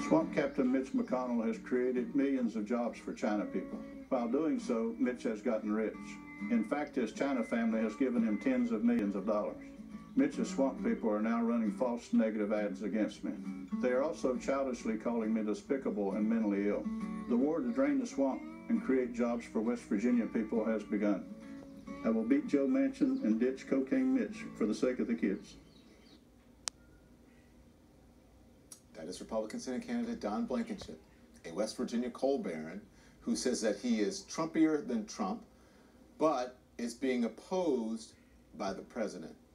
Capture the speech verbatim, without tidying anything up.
Swamp Captain Mitch McConnell has created millions of jobs for China people. While doing so, Mitch has gotten rich. In fact, his China family has given him tens of millions of dollars. Mitch's swamp people are now running false negative ads against me. They are also childishly calling me despicable and mentally ill. The war to drain the swamp and create jobs for West Virginia people has begun. I will beat Joe Manchin and ditch Cocaine Mitch for the sake of the kids. That is Republican Senate candidate Don Blankenship, a West Virginia coal baron who says that he is Trumpier than Trump, but is being opposed by the president.